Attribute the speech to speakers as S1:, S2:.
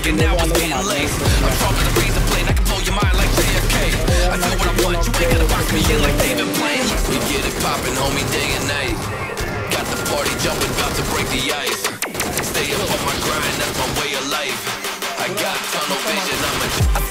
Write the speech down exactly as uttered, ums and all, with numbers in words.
S1: working out, was getting laced. I'm stronger than razor blade, I can blow your mind like J F K. I do what I want, you ain't gonna box me in like David Blaine. We get it poppin', homie, day and night. Got the party jumping, about to break the ice. Stay up on my grind, that's my way of life. I got tunnel vision, I'm a